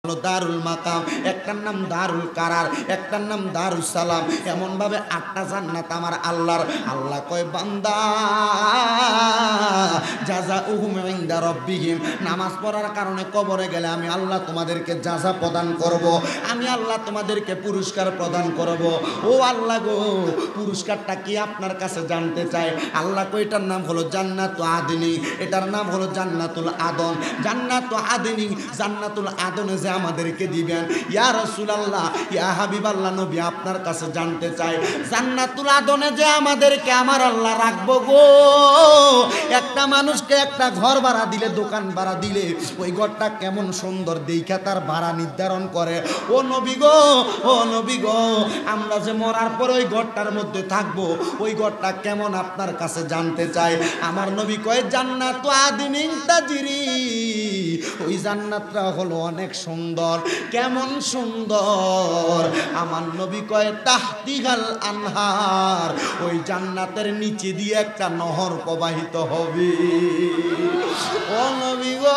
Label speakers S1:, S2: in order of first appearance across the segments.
S1: দারুল মাকাম, একটার নাম দারুল কারার, একটার নাম দারুস সালাম। এমন ভাবে 8টা জান্নাত আমার আল্লাহর। আল্লাহ কয় বান্দা জাযাউহুম ইনদা রাব্বিহিম, নামাজ পড়ার কারণে কবরে গেলে আমি আল্লাহ তোমাদেরকে জাযা প্রদান করব, আমি আল্লাহ তোমাদেরকে পুরস্কার প্রদান করব। ও আল্লাহ গো, পুরস্কারটা কি আপনার কাছে জানতে চাই। আল্লাহ কয় এটার নাম হলো জান্নাতুল আদনি, এটার নাম হলো জান্নাতুল আদন। জান্নাতুল আদনি, জান্নাতুল আদনে যে আমাদেরকে দিবেন, ইয়া রাসূলুল্লাহ, ইয়া হাবিবাল্লাহ, নবী আপনার কাছে জানতে চাই, জান্নাতুল আদনে যে আমাদেরকে আমার আল্লাহ রাখবো গো, একটা মানুষকে একটা ঘর ভাড়া দিলে, দোকান ভাড়া দিলে, ওই ঘরটা কেমন সুন্দর দেখা তার ভাড়া নির্ধারণ করে। ও নবী গো, ও নবী গো, আমরা যে মরার পর ওই ঘরটার মধ্যে থাকবো, ওই ঘরটা কেমন আপনার কাছে জানতে চাই। আমার নবী কয় জান্নাতু আদনিন তাজরি, ওই জান্নাতটা হলো অনেক সুন্দর। কেমন সুন্দর? আমার নবী কয় তাহতিহাল আনহার, ওই জান্নাতের নিচে দিয়ে একটা নহর প্রবাহিত হবে। ও নবী গো,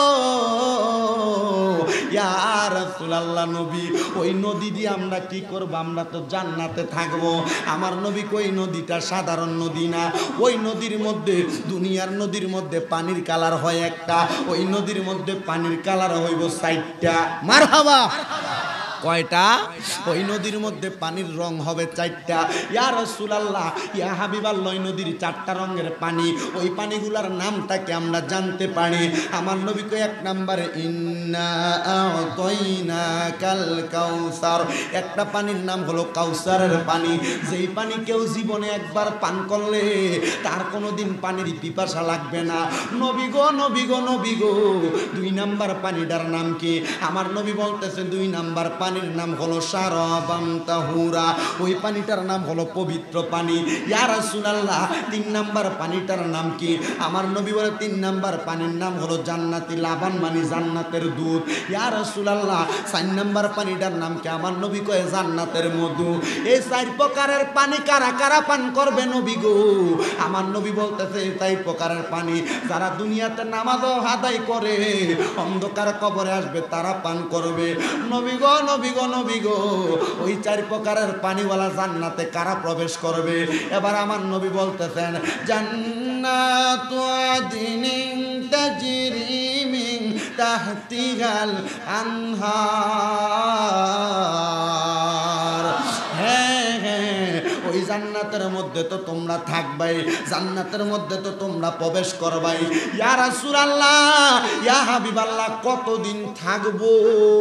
S1: ইয়া রাসূলুল্লাহ, নবী ওই নদী দিয়ে আমরা কি করব? আমরা তো জান্নাতে থাকব। আমার নবী কই নদীটা সাধারণ নদী না, ওই নদীর মধ্যে, দুনিয়ার নদীর মধ্যে পানির কালার হয় একটা, ওই নদীর মধ্যে পানির কালার হইব 4টা। মারহাবা। কয়টা? ওই নদীর মধ্যে পানির রং হবে 4টা। ইয়া রাসূলুল্লাহ, ইয়া হাবিবাল্লাহ, ওই নদীর 4টা রঙের পানি, ওই পানিগুলার নামটাকে আমরা জানতে পারি। আমার নবী কয় 1 নম্বরে ইন্না আ'তাইনাকাল কাউসার, একটা পানির নাম হলো কাউসারের পানি, যেই পানি কেউ জীবনে একবার পান করলে তার কোনোদিন পানির পিপাসা লাগবে না। নবী গো, নবী গো, নবী গো, 2 নাম্বার পানিটার নাম কি? আমার নবী বলতেছে 2 নাম্বার পানির নাম হলো শারাবাম তাহুরা, ওই পানিটার নাম হলো পবিত্র পানি। ইয়া রাসূলুল্লাহ, 3 নাম্বার পানিটার নাম কি? আমার নবী বলে 3 নাম্বার পানির নাম হলো জান্নাতি লাবান, মানে জান্নাতের দুধ। ইয়া রাসূলুল্লাহ, 4 নাম্বার পানিটার নাম কি? আমার নবী কয় জান্নাতের মধু। এই 4 প্রকারের পানি কারা কারা পান করবে নবী গো? আমার নবী বলতেছে এই 4 প্রকারের পানি যারা দুনিয়াতে নামাজ আদায় করে অন্ধকার কবরে আসবে তারা পান করবে। নবী গো, নবী গো, নবী গো, ওই 4 প্রকারের পানিওয়ালা জান্নাতে কারা প্রবেশ করবে? এবার আমার নবী বলতেছেন জান্নাতু আদনিন তাজরি মিন তাহতিহাল আনহার। হ্যাঁ হ্যাঁ, ওই জান্নাতের মধ্যে তো তোমরা থাকবাই, জান্নাতের মধ্যে তো তোমরা প্রবেশ করবাই। ইয়া রাসূলুল্লাহ, ইয়া হাবিবাল্লাহ, কতদিন থাকবো?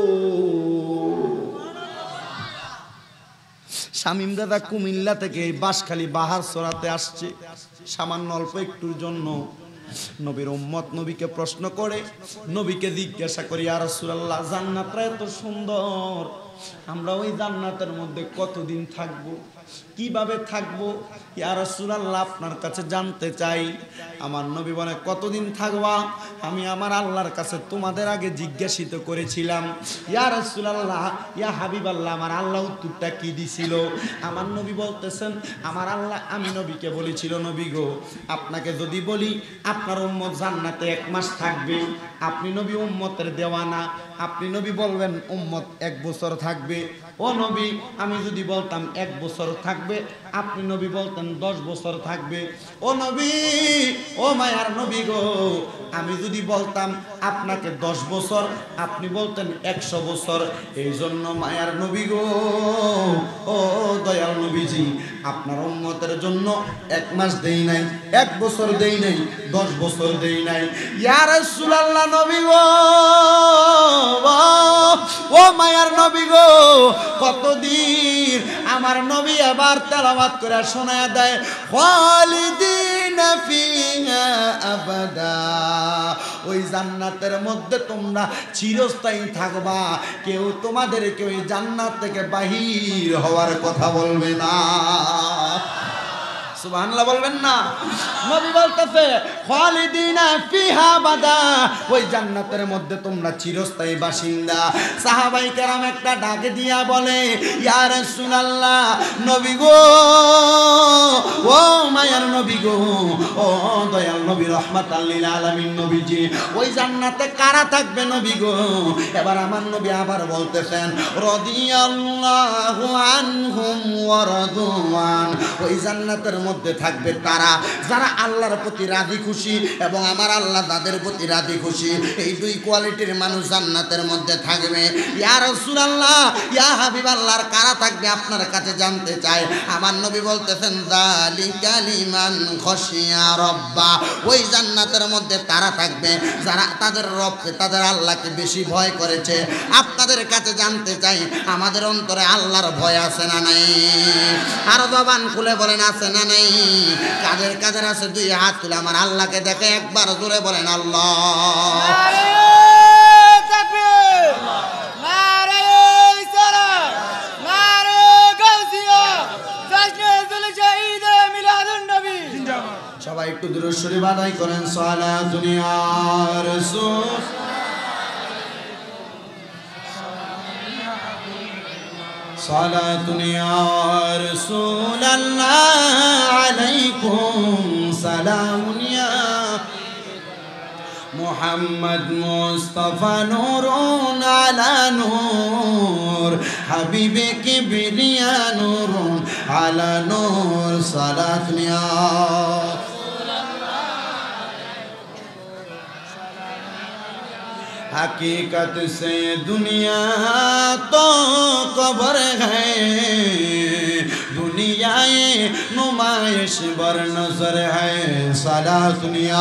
S1: শামীম দাদা কুমিল্লা থেকে বাঁশখালী বাহার সরাতে আসছে সামান্য অল্প একটুর জন্য। নবীর উম্মত নবীকে প্রশ্ন করে, নবীকে জিজ্ঞাসা করি, ইয়া রাসূলুল্লাহ, জান্নাতটা এত সুন্দর, আমরা ওই জান্নাতের মধ্যে কতদিন থাকবো, কিভাবে থাকবো? ইয়া রাসূলুল্লাহ, আপনার কাছে জানতে চাই। আমার নবী বলে কতদিন থাকবা? আমি আমার আল্লাহর কাছে তোমাদের আগে জিজ্ঞাসিত করেছিলাম। ইয়া রাসূলুল্লাহ, ইয়া হাবিবাল্লাহ, আমার আল্লাহ উত্তরটা কি দিছিল? আমার নবী বলতেছেন, আমার আল্লাহ, আমি নবীকে বলেছিল, নবী গো, আপনাকে যদি বলি আপনার উম্মত জান্নাতে 1 মাস থাকবে, আপনি নবী উম্মতের দেওয়ানা, আপনি নবী বলবেন উম্মত 1 বছর থাকবে। ও নবী, আমি যদি বলতাম 1 বছর থাকবে, আপনি নবী বলতেন 10 বছর থাকবে। ও নবী, ও মায়ার নবী গো, আমি যদি বলতাম আপনাকে 10 বছর, আপনি বলতেন 100 বছর। এই জন্য মায়ার নবী গো, ও দয়াল নবীজি, আপনার উম্মতের জন্য 1 মাস দেই নাই, 1 বছর দেই নাই, 10 বছর দেই নাই। ইয়া রাসূলুল্লাহ, নবী গো, ও মায়ার নবী গো, কতদিন? আমার নবী আবার তেলাওয়াত করে শোনায় দেয়, খালিদিনা ফিহা আবাদা, ওই জান্নাতের মধ্যে তোমরা চিরস্থায়ী থাকবা, কেউ তোমাদেরকে ওই জান্নাত থেকে বাহির হওয়ার কথা বলবে না। সুবহানাল্লাহ বলবেন না? নবী বলতেছে খালিদিনা ফিহা আবাদা, ওই জান্নাতের মধ্যে তোমরা চিরস্থায়ী বাসিন্দা। সাহাবায়ে কেরাম একটা ডাকে দিয়া বলে, ইয়া রাসূলুল্লাহ, নবী গো, ও মায়ার নবী গো, ও দয়াল নবী, রাহমাতাল লিল আলামিন নবীজি, ওই জান্নাতে কারা থাকবে নবী গো? এবার আমার নবী আবার বলতেছেন, রাদিয়াল্লাহু আনহুম ওয়া রাদওয়ান, ওই জান্নাতের মধ্যে থাকবে তারা যারা আল্লাহর প্রতি রাজি খুশি এবং আমার আল্লাহ তাদের প্রতি রাজি খুশি। এই দুই কোয়ালিটির মানুষ জান্নাতের মধ্যে থাকবে। ইয়া রাসূলুল্লাহ, ইয়া হাবিবাল্লাহ, কারা থাকবে আপনার কাছে জানতে চাই। আমার নবী বলতেছেন, যালিকা লিমান খাশিয়া রাব্বা, ওই জান্নাতের মধ্যে তারা থাকবে যারা তাদের রবকে, তাদের আল্লাহকে বেশি ভয় করেছে। আপনাদের কাছে জানতে চাই, আমাদের অন্তরে আল্লাহর ভয় আছে না নাই? আর জবান খুলে বলেন আছে না নাই? কাদের কাদের আছে? দুই হাত তুলে আমার আল্লাহকে দেখে একবার জোরে বলেন আল্লাহ। সবাই একটু দূর শরীফ আদায় করেন, সালাতুন ইয়া রাসূল, সালাতুন ইয়া রাসূলুল্লাহ, আলাইকুম সালামুন ইয়া মুহাম্মদ মুস্তাফা, নূরুন আলা নূর, হাবিবে কিবরিয়া নূরুন আলা নূর, সালাতুন ইয়া हकीकत से दुनिया तो कबर है, दुनियाए नुमाइश बर नजर है, सलातुन या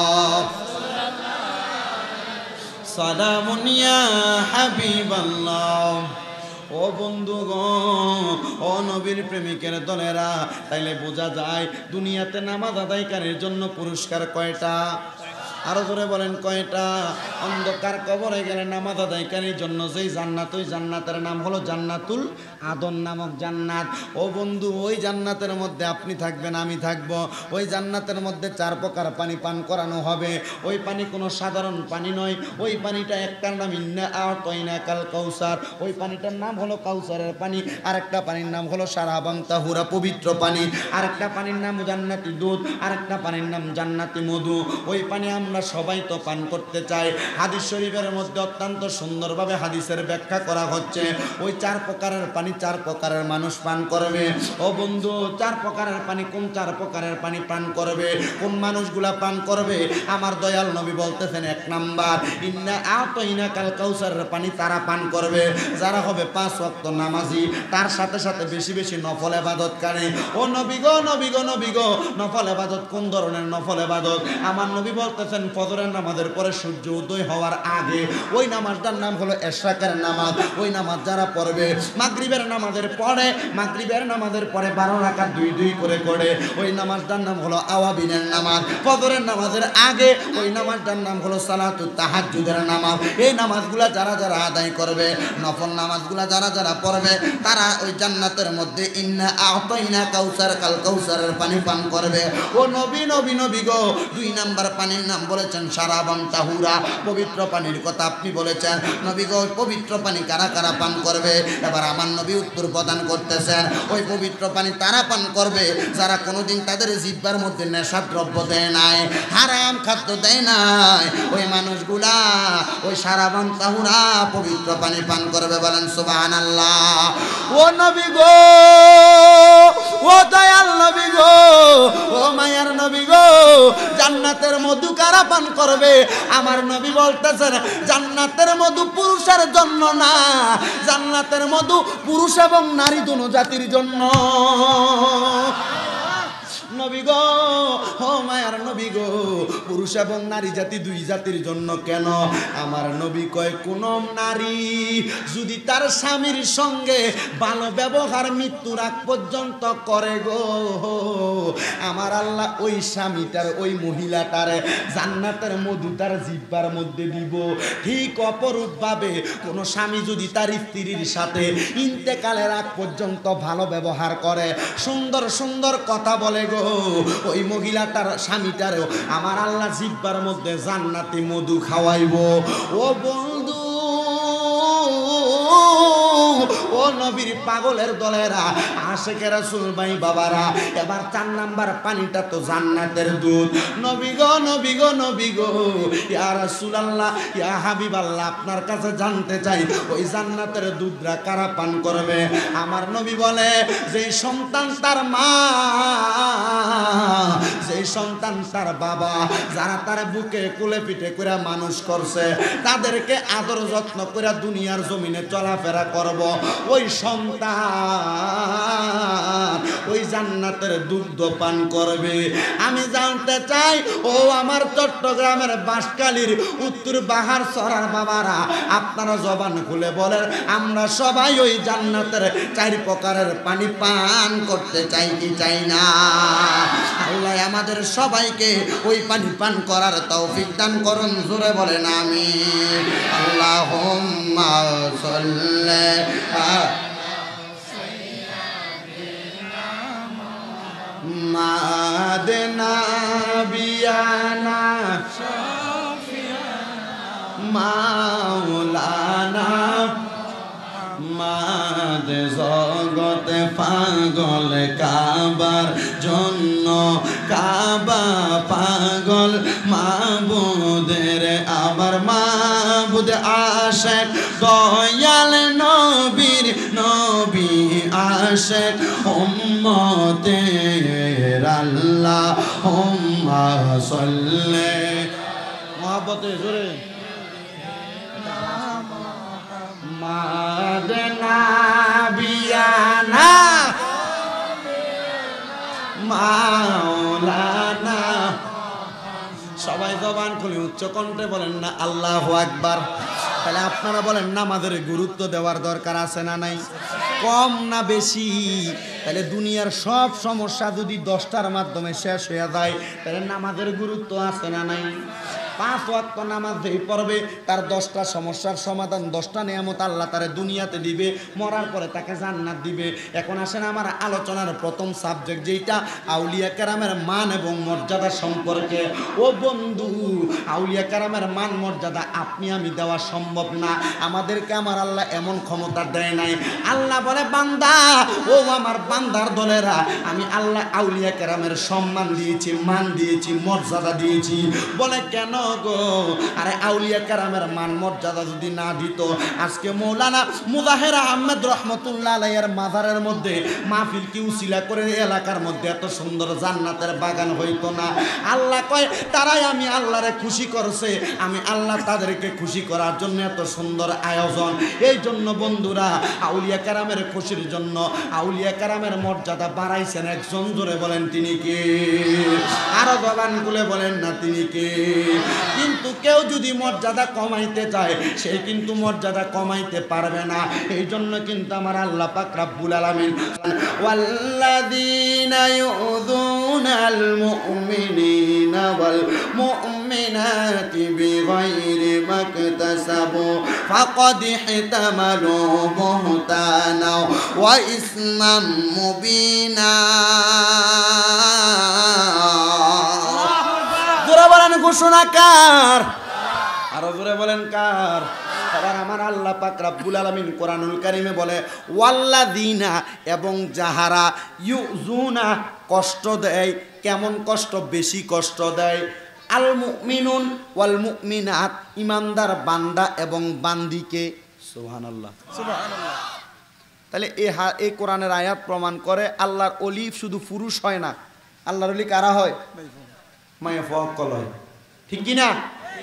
S1: सलामुन या हबीबल्लाह। ও বন্ধুগণ, ও নবীর প্রেমিকের দলেরা, তাইলে বোঝা যায় দুনিয়াতে নামাজ আদায়কারীর জন্য পুরস্কার কয়টা? আরো জোরে বলেন কয়টা? অন্ধকার কবরে গেলে নামাজ আদায়কারীর জন্য যেই জান্নাত, ওই জান্নাতের নাম হলো জান্নাতুল আদন নামক জান্নাত। ও বন্ধু, ওই জান্নাতের মধ্যে আপনি থাকবেন, আমি থাকব। ওই জান্নাতের মধ্যে 4 প্রকার পানি পান করানো হবে। ওই পানি কোনো সাধারণ পানি নয়, ওই পানিটা একটার নাম ইন্না আ'তাইনাকাল কাউসার, ওই পানিটার নাম হলো কাউসারের পানি। আরেকটা পানির নাম হলো শারাবান তাহুরা, পবিত্র পানি। আরেকটা পানির নাম জান্নাতি দুধ, আরেকটা পানির নাম জান্নাতি মধু। ওই পানি আমরা সবাই তো পান করতে চাই। হাদিস শরীফের মধ্যে অত্যন্ত সুন্দরভাবে হাদিসের ব্যাখ্যা করা হচ্ছে, ওই 4 প্রকারের পানি 4 প্রকারের মানুষ পান করবে। ও বন্ধু, 4 প্রকারের পানি, কোন 4 প্রকারের পানি পান করবে? কোন মানুষগুলা পান করবে? আমার দয়াল নবী বলতেছেন, 1 নাম্বার, ইন্না আ'তাইনাকাল কাউসারের পানি তারা পান করবে যারা হবে 5 ওয়াক্ত নামাজি, তার সাথে সাথে বেশি বেশি নফল ইবাদতকারী। ও নবী গো, নবী গো, নবী গো, নফল ইবাদত কোন ধরনের নফল ইবাদত? আমার নবী বলতেছেন, ফজরের নামাজের পরে সূর্য উদয় হওয়ার আগে ওই নামাজটার নাম হলো ইশরাকের নামাজ। ওই নামাজ যারা পড়বে, মাগরিবের নামাজের পরে, মাগরিবের নামাজের পরে 12 রাকাত 2 করে করে, ওই নামাজটার নাম হলো আওয়াবিনের নামাজ। ফজরের নামাজের আগে ওই নামাজটার নাম হলো সালাতুত তাহাজ্জুদের নামাজ। এই নামাজগুলা যারা যারা আদায় করবে, নফল নামাজগুলা যারা যারা পড়বে, তারা ওই জান্নাতের মধ্যে ইন্না আ'তাইনা কাল কাউসারের পানি পান করবে। ও নবী, নবী, নবী গো, 2 নাম্বার পানির নাম বলেছেন শারাবান তাহুরা, পবিত্র পানির কথা আপনি বলেছেন। নবী গো, পবিত্র পানি কারা কারা পান করবে? এবার আমার নবী উত্তর প্রদান করতেছেন, ওই পবিত্র পানি তারা পান করবে যারা কোনোদিন তাদের জিহ্বার মধ্যে নেশাদ্রব্য দেয় নাই, হারাম খাদ্য দেয় নাই। ওই মানুষগুলা ওই শারাবান তাহুরা পবিত্র পানি পান করবে। বলেন সুবহানাল্লাহ। ও নবী গো, ও দয়াল নবী গো, ও মায়ার নবী গো, জান্নাতের মধু কারা পান করবে? আমার নবী বলতেছেন, জান্নাতের মধু পুরুষের জন্য না, জান্নাতের মধু পুরুষ এবং নারী দুনো জাতির জন্য। নবী গো, ও মায়ার নবী গো, পুরুষ এবং নারী জাতি 2 জাতির জন্য। কেন? আমার নবী কয়, কোন নারী যদি তার স্বামীর সঙ্গে ভালো ব্যবহার মৃত্যুর আগ পর্যন্ত করে গো, আমার আল্লাহ ওই স্বামীটার, ওই মহিলাটার জান্নাতের মধু তার জিহ্বার মধ্যে দিব। ঠিক অপরূপভাবে কোন স্বামী যদি তার স্ত্রীর সাথে ইন্তেকালের আগ পর্যন্ত ভালো ব্যবহার করে, সুন্দর সুন্দর কথা বলে গো, গো ওই মহিলাটার স্বামীটারও আমার আল্লাহ জিহ্বার মধ্যে জান্নাতি মধু খাওয়াইবো। ও বন্ধু, ও নবীর পাগলের দলেরা, আশেকে রাসূল ভাই বাবারা, এবার 4 নাম্বার পানিটা তো জান্নাতের দুধ। নবী গো নবী গো নবী গো, ইয়া রাসূলুল্লাহ ইয়া হাবিবাল্লাহ, আপনার কাছে জানতে চাই ওই জান্নাতের দুধরা কারা পান করবে? আমার নবী বলে, যেই সন্তান তার মা, যেই সন্তান তার বাবা, যারা তার বুকে কুলে পিঠে করে মানুষ করছে, তাদেরকে আদর যত্ন করে দুনিয়ার জমিনে চলাফেরা করব, ওই সন্তান ওই জান্নাতের দুধ পান করবে। আমি জানতে চাই, ও আমার চট্টগ্রামের বাঁশখালীর উত্তর বাহার সরার বাবারা, আপনারা জবান খুলে বলেন, আমরা সবাই ওই জান্নাতের 4 প্রকারের পানি পান করতে চাই কি চাই না? আল্লাহ আমাদের সবাইকে ওই পানি পান করার তৌফিক দান করুন, জোরে বলেন আমিন। আল্লাহুম্মা সাল্লি মাদনা বিয়ানা মাওলানা মাদ জগত পাগল কাবার জন্য, কাবা পাগল মাবুদের আবার মাবুদ আশেক দয়াল নবীর নবী আশেক উম্মতের আল্লাহুম্মা সাল্লি মহব্বতে জোরে মাদনা বিয়ানা মাওলানা। সবাই জবান খুলে উচ্চ কণ্ঠে বলেন না আল্লাহু আকবার। তাহলে আপনারা বলেন, নামাজের গুরুত্ব দেওয়ার দরকার আছে না নাই? কম না বেশি? তাহলে দুনিয়ার সব সমস্যা যদি 10টার মাধ্যমে শেষ হয়ে যায়, তাহলে নামাজের গুরুত্ব আছে না নাই? 5 ওয়াক্ত নামাজ যেই পড়বে, তার 10টা সমস্যার সমাধান, 10টা নিয়ামত আল্লাহ তারে দুনিয়াতে দিবে, মরার পরে তাকে জান্নাত দিবে। এখন আসেন আমার আলোচনার প্রথম সাবজেক্ট, যেটা আউলিয়া কেরামের মান এবং মর্যাদা সম্পর্কে। ও বন্ধু, আউলিয়া কেরামের মান মর্যাদা আপনি আমি দেওয়া সম্ভব না, আমাদেরকে আমার আল্লাহ এমন ক্ষমতা দেয় নাই। আল্লাহ বলে, বান্দা, ও আমার বান্দার দলেরা, আমি আল্লাহ আউলিয়া কেরামের সম্মান দিয়েছি, মান দিয়েছি, মর্যাদা দিয়েছি। বলে কেন গো? আরে আউলিয়া কেরামের মান মর্যাদা যদি না দিত, আজকে মৌলানা মুজাহির আহমেদ রহমতুল্লাহ আলাইহির মাজারের মধ্যে মাহফিল কি উসিলা করে এলাকার মধ্যে এত সুন্দর জান্নাতের বাগান হইতো না। আল্লাহ কয়, তারাই আমি আল্লাহরে খুশি করছে, আমি আল্লাহ তাদেরকে খুশি করার জন্য এত সুন্দর আয়োজন। এই জন্য বন্ধুরা, আউলিয়া কেরামের খুশির জন্য আউলিয়া কেরামের মর্যাদা বাড়াইছেন একজন, জোরে বলেন তিনি কে? আরো জবান খুলে বলেন না তিনি কে? কিন্তু কেউ যদি মর্যাদা কমাইতে চায়, সে কিন্তু মর্যাদা কমাইতে পারবে না। এই জন্য কিন্তু আমার আল্লাহ পাক রব্বুল আলামিন, ওয়াল্লাযীনা ইউযুনাল মুমিনিনা ওয়াল মুমিনাতি বিগাইরি মাকতাসাবু ফাকাদ ইহতামালু বুহতানা ওয়া ইসমান মুবিনা। ঘোষণা কার? আরো জোরে বলেন কার? এবার আমার আল্লাহ পাক রব্বুল আলামিন কোরআনুল কারীমে বলে, ওয়াল্লাযীনা, এবং যাহারা, ইউযুনা, কষ্ট দেয়। কেমন কষ্ট? বেশি কষ্ট দেয়। আল মুমিনুন ওয়াল মুমিনাত, ইমানদার বান্দা এবং বান্দিকে। সুবহানাল্লাহ, সুবহানাল্লাহ। তাহলে এই কোরআনের আয়াত প্রমাণ করে আল্লাহর ওলি শুধু পুরুষ হয় না, আল্লাহর ওলি কারা হয়? মায়া ফকল হয়। ঠিক কি না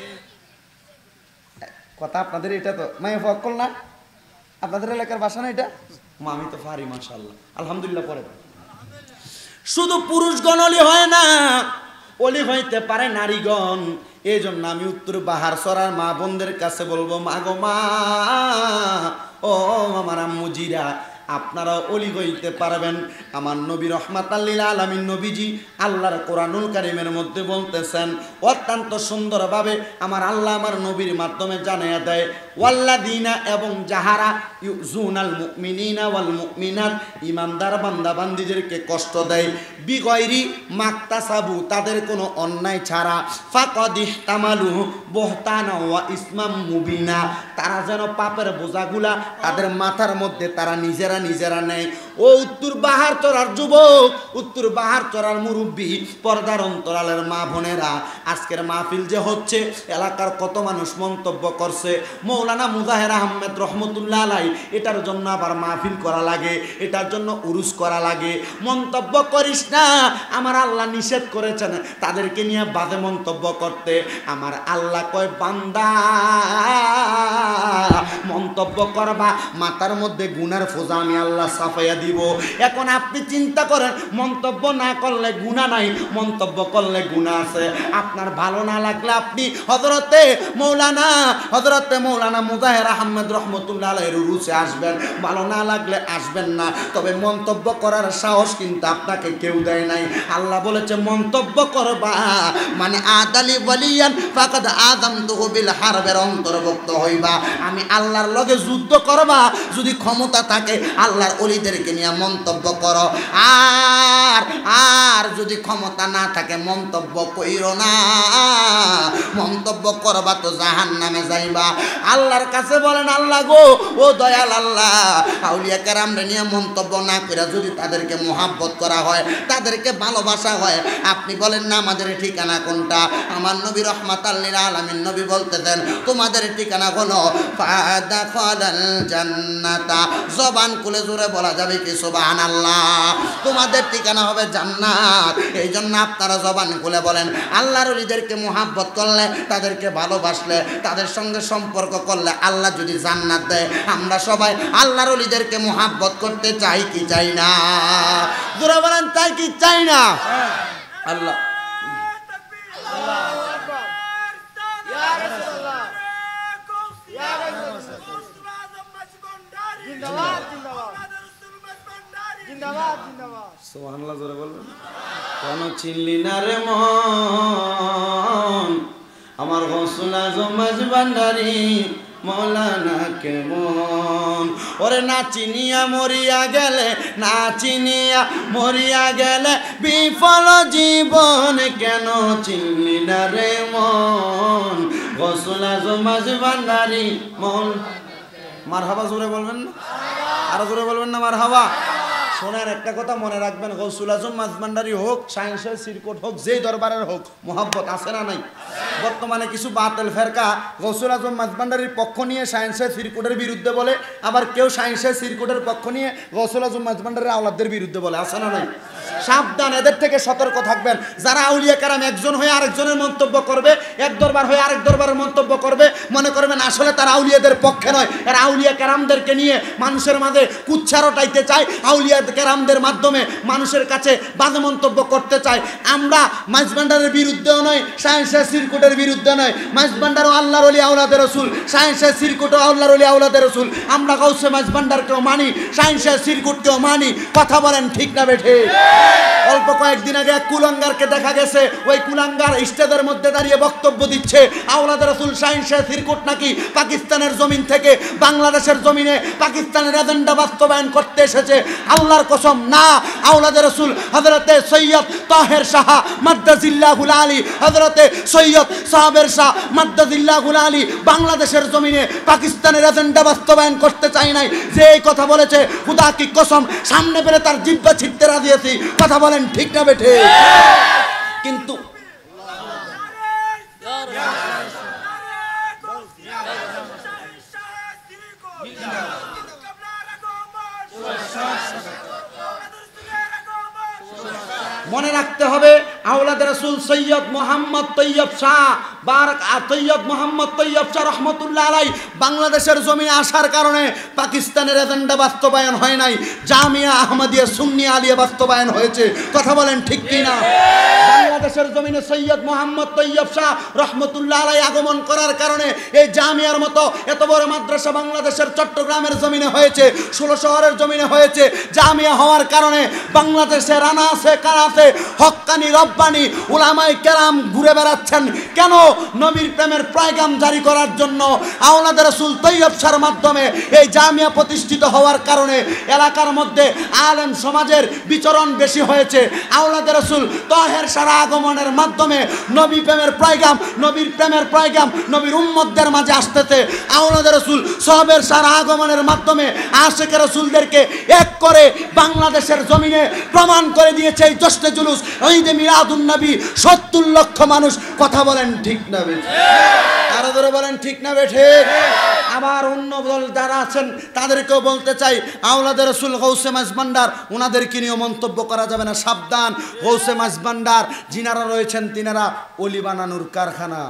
S1: কথা? আপনাদের এটা তো মায়া ফকল না? আপনাদের এলাকার ভাষা না এটা? আমি তো পারি, মাশাআল্লাহ, আলহামদুলিল্লাহ। পরে শুধু পুরুষগণ ওলি হয় না, ওলি হইতে পারে নারীগণ। এই জন্য আমি উত্তর বাহার সরার মা বোনদের কাছে বলবো, মা গো মা, ও আমার আম্মুজিরা, আপনারা ওলি হইতে পারবেন। আমার নবী রহমাতাল লিল আলামিন নবীজি আল্লাহর কোরআনুল কারীমের মধ্যে বলতেছেন, অত্যন্ত সুন্দরভাবে আমার আল্লাহ আমার নবীর মাধ্যমে জানাইয়া দেয়, ওয়াল্লাযীনা এবং যাহারা ইউযুনাল মুমিনিনা ওয়াল মুমিনাত ঈমানদার বান্দা বান্দীদেরকে কষ্ট দেয় বিগয়রি মাকতাসাবু তাদের কোনো অন্যায় ছাড়া ফাকাদ ইহতামালু বুহতানা ওয়া ইসমাম মুবিনা তারা যেন পাপের বোঝাগুলা তাদের মাথার মধ্যে তারা নিজেরা নেয়। ও উত্তর বাহার চড়ার যুবক, উত্তর বাহার চড়ার মুরব্বী, পর্দার অন্তরালের মা বোনেরা, আজকের মাহফিল যে হচ্ছে এলাকার কত মানুষ মন্তব্য করছে মৌলানা মুজাহির আহমেদ রহমতুল্লাহ আলাই এটার জন্য আবার মাহফিল করা লাগে, এটার জন্য উরুস করা লাগে। মন্তব্য করিস না, আমার আল্লাহ নিষেধ করেছেন তাদেরকে নিয়ে বাজে মন্তব্য করতে। আমার আল্লাহ কয় বান্দা মন্তব্য করবা মাথার মধ্যে গুনার ফোজা আমি আল্লাহ সাফাইয়া দিব। এখন আপনি চিন্তা করেন মন্তব্য না করলে গুনাহ নাই, মন্তব্য করলে গুনাহ আছে। আপনার ভালো না লাগলে আপনি হযরতে মৌলানা মুজাহির আহমেদ রহমতুল্লাহ আলাইহির উরুসে আসবেন, ভালো না লাগলে আসবেন না। তবে মন্তব্য করার সাহস কিন্তু আপনাকে কেউ দেয় নাই। আল্লাহ বলেছে মন্তব্য করবা মানে আদালি ওয়ালিয়ান ফাকাদ আযামতুহু বিল হারবের অন্তর্ভুক্ত হইবা। আমি আল্লাহর লগে যুদ্ধ করবা যদি ক্ষমতা থাকে আল্লাহর ওলিদেরকে নিয়ে মন্তব্য করো, আর যদি ক্ষমতা না থাকে মন্তব্য কইরো না। মন্তব্য করবা তো জাহান্নামে যাইবা। আল্লাহর কাছে বলেন আল্লাহ গো, ও দয়াল আল্লাহ, আউলিয়া কেরামরে নিয়ে মন্তব্য না করে যদি তাদেরকে মোহাব্বত করা হয়, তাদেরকে ভালোবাসা হয়, আপনি বলেন না আমাদের ঠিকানা কোনটা? আমার নবী রহমাতাল লিল আলামিন নবী বলতেছেন তোমাদের ঠিকানা হলো ফাদাখালাল জান্নাতা। জবান খুলে জোরে বলা যাবে কি সুবহানাল্লাহ? তোমাদের ঠিকানা হবে জান্নাত। এই জন্য আপনারা জবান খুলে বলেন আল্লাহর ওলিদেরকে মোহাব্বত করলে, তাদেরকে ভালোবাসলে, তাদের সঙ্গে সম্পর্ক করলে আল্লাহ যদি জান্নাত দেয়। আমরা সবাই আল্লাহর ওলিদেরকে মোহাব্বত করতে চাই কি চাই না? জোরে বলেন চাই কি চাই না? আল্লাহ সুবহানাল্লাহ জোরে বলবেন। কেন চিনলি না রে মন আমার গৌসুল আজম মাঝভান্ডারী মৌলানা কেমন? ওরে না চিনিয়া মরিয়া গেলে, না চিনিয়া মরিয়া গেলে বিফল জীবন। কেন চিনলি না রে মন গৌসুল আজম মাঝভান্ডারী মৌল। মারহাবা জোরে বলবেন না? আরো জোরে বলবেন না মারহাবা? শোনেন একটা কথা মনে রাখবেন, গৌসুল আজম মাঝভান্ডারী হোক, সায়েন্সের সিরকোট হোক, যেই দরবারের হোক, মোহাব্বত আছে না নাই? বর্তমানে কিছু বাতিল ফেরকা গৌসুল আজম মাঝভান্ডারীর পক্ষ নিয়ে সায়েন্সের সিরকোটের বিরুদ্ধে বলে, আবার কেউ সায়েন্সের সিরকোটের পক্ষ নিয়ে গৌসুল আজম মাঝভান্ডারীর আওলাদদের বিরুদ্ধে বলে। আছে না নাই? সাবধান, এদের থেকে সতর্ক থাকবেন। যারা আউলিয়া কেরাম একজন হয়ে আরেকজনের মন্তব্য করবে, এক দরবার হয়ে আরেক দরবারের মন্তব্য করবে, মনে করবেন আসলে তারা আউলিয়াদের পক্ষে নয়, এরা আউলিয়া কেরামদেরকে নিয়ে মানুষের মাঝে কুচ্ছা রটাইতে চায়, আউলিয়া কেরামদের মাধ্যমে মানুষের কাছে বাজে মন্তব্য করতে চায়। আমরা মাঝভান্ডারের বিরুদ্ধেও নয়, সায়েন্সের সিরকোটের বিরুদ্ধে নয়। মাঝভান্ডারও আল্লাহর ওলি আওলাদে রাসূল, সায়েন্সের সিরকোটও আল্লাহর ওলি আওলাদে রাসূল। আমরা গাউসে মাঝভান্ডারকেও মানি, সায়েন্সের সিরকোটকেও মানি। কথা বলেন ঠিক না বেঠে? অল্প কয়েকদিন আগে এক কুলাঙ্গারকে দেখা গেছে, ওই কুলাঙ্গার স্টেজের মধ্যে দাঁড়িয়ে বক্তব্য দিচ্ছে আওলাদে রাসূল সায়েন্সের সিরকোট নাকি পাকিস্তানের জমিন থেকে বাংলাদেশের জমিনে পাকিস্তানের এজেন্ডা বাস্তবায়ন করতে এসেছে। আল্লাহর কসম না, আওলাদে রাসূল হযরতে সৈয়দ তাহের শাহ মাদ্দাজিল্লাহুল আলী, হযরতে সৈয়দ সাহাবের শাহ মাদ্দাজিল্লাহুল আলী বাংলাদেশের জমিনে পাকিস্তানের এজেন্ডা বাস্তবায়ন করতে চাই নাই। যে এই কথা বলেছে খোদা কি কসম সামনে পেলে তার জিহ্বা ছিটতে রাজি আছি। কথা বলেন ঠিক না বেঠে? কিন্তু মনে রাখতে হবে আওলাদে রাসূল সৈয়দ মোহাম্মদ তৈয়ব শাহ সৈয়দ মোহাম্মদ তৈয়ব শাহ রহমতুল্লাহ আলাই বাংলাদেশের জমিনে আসার কারণে পাকিস্তানের এজেন্ডা বাস্তবায়ন হয় নাই, জামিয়া আহমদিয়া সুন্নি আলিয়া বাস্তবায়ন হয়েছে। কথা বলেন ঠিক কিনা? বাংলাদেশের জমিনে সৈয়দ মোহাম্মদ তৈয়ব শাহ রহমতুল্লাহ আলাই আগমন করার কারণে এই জামিয়ার মতো এত বড় মাদ্রাসা বাংলাদেশের চট্টগ্রামের জমিনে হয়েছে, 16 শহরের জমিনে হয়েছে। জামিয়া হওয়ার কারণে বাংলাদেশের আনাচে কানাচে হক্কানি রব রব্বানি উলামায়ে কেরাম ঘুরে বেড়াচ্ছেন কেন? নবীর প্রেমের পয়গাম জারি করার জন্য। আওলাদের রাসূল তৈয়ব শাহর মাধ্যমে এই জামিয়া প্রতিষ্ঠিত হওয়ার কারণে এলাকার মধ্যে আলেম সমাজের বিচরণ বেশি হয়েছে। আওলাদের রাসূল তাহের শাহর আগমনের মাধ্যমে নবী প্রেমের পয়গাম, নবীর প্রেমের পয়গাম নবীর উম্মতদের মাঝে আসতেছে। আওলাদের রাসূল সাহাবের শাহর আগমনের মাধ্যমে আশিক রাসূলদেরকে এক করে বাংলাদেশের জমিনে প্রমাণ করে দিয়েছে এই জশ্নে জুলুস ঈদে মিলাদুন নবী ৭০ লক্ষ মানুষ। কথা বলেন ঠিক না বে? আরো ধরে বলেন ঠিক না বে? ঠিক। আবার অন্য দল যারা আছেন তাদেরকেও বলতে চাই, আওলাদের রাসূল গৌসে মাঝভান্ডার ওনাদেরকে নিয়ে মন্তব্য করা যাবে না, সাবধান। গৌসে মাঝভান্ডার যিনারা রয়েছেন তিনারা অলি বানানোর কারখানা।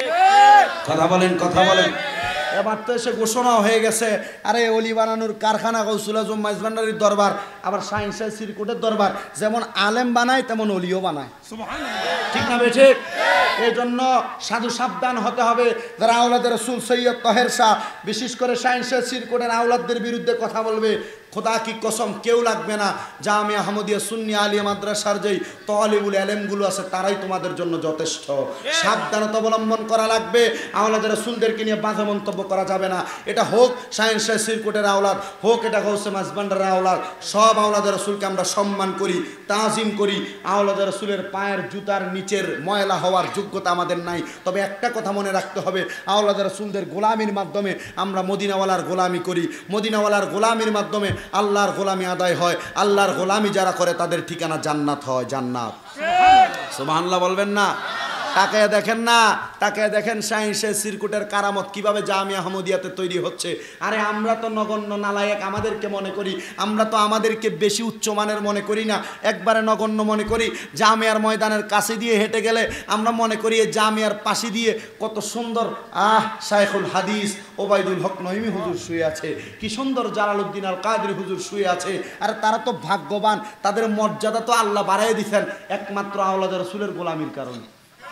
S1: কথা বলেন, কথা বলেন। এবার তো এসে ঘোষণা হয়ে গেছে, আরে অলি বানানোর কারখানা গৌসুল আজম মাইজভান্ডারির দরবার, আবার সায়েন্সের সিরকুটের দরবার। যেমন আলেম বানায় তেমন অলিও বানায়। ঠিক না বেঠে? এই জন্য সাধু সাবধান হতে হবে। যারা আওলাদের রাসূল সৈয়দ তাহের শাহ বিশেষ করে সায়েন্সের সিরকুটের আওলাদদের বিরুদ্ধে কথা বলবে, খোদা কি কসম কেউ লাগবে না। জামিয়া আহমদিয়া সুন্নি আলিয়া মাদ্রাসার যেই তালিবুল ইলমগুলো আছে তারাই তোমাদের জন্য যথেষ্ট। সাবধানতা অবলম্বন করা লাগবে। আওলাদের রাসূলদেরকে নিয়ে বাজে মন্তব্য করা যাবে না। এটা হোক সায়েন্সের সিরকুটের আওলাদ, হোক এটা গৌসে মাঝভান্ডারের আওলাদ, সব আওলাদের রাসূলকে আমরা সম্মান করি, তাজিম করি। আওলাদের রাসূলের পায়ের জুতার নিচের ময়লা হওয়ার যোগ্যতা আমাদের নাই। তবে একটা কথা মনে রাখতে হবে, আওলাদের রাসূলদের গোলামির মাধ্যমে আমরা মদিনাওয়ালার গোলামি করি। মদিনাওয়ালার গোলামির মাধ্যমে আল্লাহর গোলামি আদায় হয়। আল্লাহর গোলামি যারা করে তাদের ঠিকানা জান্নাত হয়, জান্নাত। সুবহানাল্লাহ বলবেন না? তাকায় দেখেন না, তাকায় দেখেন সায়েন্সের সিরকুটের কারামত কিভাবে জামিয়া আহমদিয়াতে তৈরি হচ্ছে। আরে আমরা তো নগণ্য নালায়েক আমাদেরকে মনে করি, আমরা তো আমাদেরকে বেশি উচ্চমানের মনে করি না, একবারে নগণ্য মনে করি। জামিয়ার ময়দানের কাছে দিয়ে হেঁটে গেলে আমরা মনে করি এই জামিয়ার পাশে দিয়ে কত সুন্দর শাইখুল হাদিস ওবায়দুল হক নঈমি হুজুর শুয়ে আছে, কি সুন্দর জালালউদ্দিন আল কাদরি হুজুর শুয়ে আছে। আর তারা তো ভাগ্যবান, তাদের মর্যাদা তো আল্লাহ বাড়াই দিয়েছেন একমাত্র আওলাদের রাসূলের গোলামির কারণে,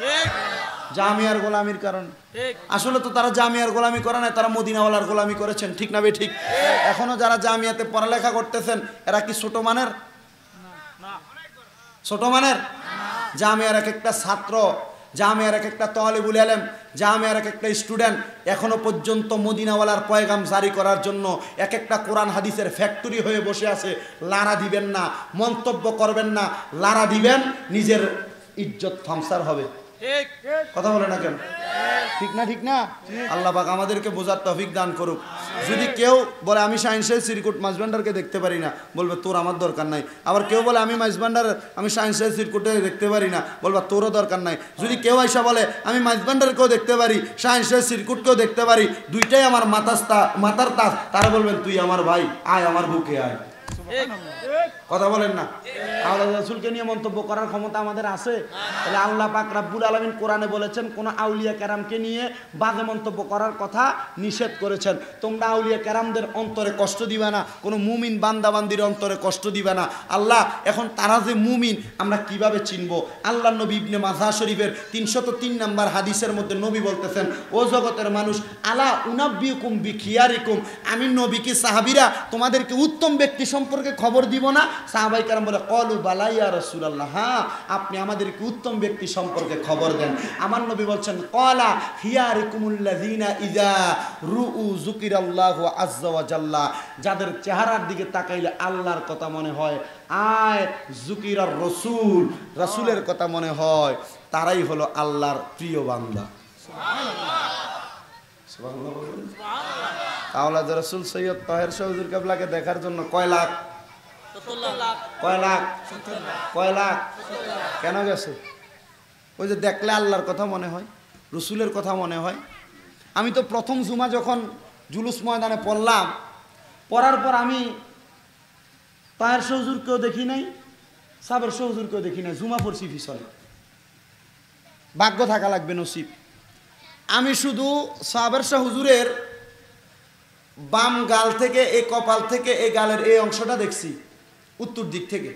S1: জামিয়ার গোলামির কারণে। আসলে তো তারা জামিয়ার গোলামি করে না, তারা মদিনাওয়ালার গোলামি করেছেন। ঠিক না বে ঠিক? এখনো যারা জামিয়াতে পড়ালেখা করতেছেন এরা কি ছোট মানের? ছোট মানের? জামিয়ার এক একটা ছাত্র, জামিয়ার এক একটা তালিবুল ইলম, জামিয়ার এক একটা স্টুডেন্ট এখনো পর্যন্ত মদিনাওয়ালার পয়গাম জারি করার জন্য এক একটা কোরআন হাদিসের ফ্যাক্টরি হয়ে বসে আছে। লারা দিবেন না, মন্তব্য করবেন না, লারা দিবেন নিজের ইজ্জত ফামসার হবে। কথা বলে না কেন? ঠিক না? ঠিক না? আল্লাহ পাক আমাদেরকে বোঝার তৌফিক দান করুক। যদি কেউ বলে আমি সায়েন্সের সিরকুট মাঝভান্ডারকে দেখতে পারি না, বলবে তোর আমার দরকার নাই। আবার কেউ বলে আমি মাঝভান্ডার আমি সায়েন্সের সিরকুটে দেখতে পারি না, বলবা তোরও দরকার নাই। যদি কেউ আইসা বলে আমি মাঝভান্ডারকেও দেখতে পারি সায়েন্সের সিরকুটকেও দেখতে পারি, দুইটাই আমার মাথার তাস, তারা বলবেন তুই আমার ভাই, আয় আমার বুকে আয়। কথা বলেন না? আওলাদ রাসূলকে নিয়ে মন্তব্য করার ক্ষমতা আমাদের আছে? তাহলে আল্লাহ পাক রব্বুল আলামিন কোরআনে বলেছেন কোন আউলিয়া কেরামকে নিয়ে বাজে মন্তব্য করার কথা নিষেধ করেছেন। তোমরা আউলিয়া কেরামদের অন্তরে কষ্ট দিবা না, কোনো মুমিন বান্দাবান্দির অন্তরে কষ্ট দিবা না। আল্লাহ এখন তারা যে মুমিন আমরা কিভাবে চিনব? আল্লাহ নবী ইবনে মাজাহ শরীফের ৩০৩ নম্বর হাদিসের মধ্যে নবী বলতেছেন, ও জগতের মানুষ, আলা উনাব্বিউকুম বিখিয়ারিকুম, আমি নবী কি সাহাবীরা তোমাদেরকে উত্তম ব্যক্তি সম্পর্কে খবর দিব না? সাহাবায়ে কেরাম বলে ক্বালু বালা ইয়া রাসূলুল্লাহ, হ্যাঁ আপনি আমাদেরকে উত্তম ব্যক্তি সম্পর্কে খবর দেন। আমার নবী বলছেন ক্বালা খিয়ারিকুমুল্লাযিনা ইযা রুউ যুকিরাল্লাহু আযজা ওয়া জাল্লা, যাদের চেহারার দিকে তাকাইলে আল্লাহর কথা মনে হয়, আয় যুকিরার রাসূল, রাসূলের কথা মনে হয়, তারাই হলো আল্লাহর প্রিয় বান্দা। সুবহানাল্লাহ, সুবহানাল্লাহ। আওলাদ রাসূল সৈয়দ তাহের শাহ হুজুর কিবলাকে দেখার জন্য কয় লাখ? কয় লাখ? কয় লাখ? কেন গেছে? ওই যে দেখলে আল্লাহর কথা মনে হয়, রসুলের কথা মনে হয়। আমি তো প্রথম জুমা যখন জুলুস ময়দানে পড়লাম, পড়ার পর আমি তাহের শাহ হুজুরকেও দেখি নাই, সাবের শাহ হুজুরকেও দেখি নাই, জুমা পড়ছি পিছনে। ভাগ্য থাকা লাগবে, নসিব। আমি শুধু সাবের শাহ হুজুরের বাম গাল থেকে এই কপাল থেকে এই গালের এই অংশটা দেখছি, উত্তর দিক থেকে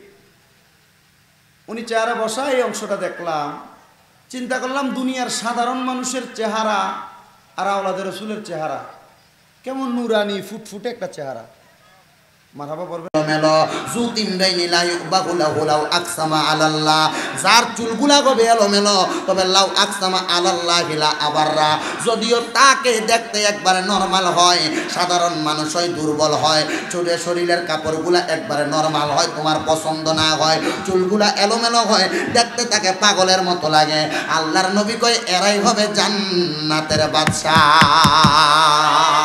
S1: উনি চেহারা বসা এই অংশটা দেখলাম। চিন্তা করলাম দুনিয়ার সাধারণ মানুষের চেহারা আর আওলাদ রাসূলের চেহারা কেমন নুরানি ফুটফুটে একটা চেহারা। মারহাবা পড়বে
S2: মেলো জুতিমরাইনি লা ইউবাহু লাহু লাউ আকসামা আলাল্লাহ, যার চুলগুলা হবে এলোমেলো তবে লাউ আকসামা আলাল্লাহি লা আবাররা, যদিও তাকে দেখতে একবারে নরমাল হয়, সাধারণ মানুষ হয়, দুর্বল হয়, চুলের শরীরের কাপড়গুলা একবারে নরমাল হয়, তোমার পছন্দ না হয়, চুলগুলা এলোমেলো হয়, দেখতে তাকে পাগলের মতো লাগে, আল্লাহর নবী কয় এরাই হবে জান্নাতের বাদশা।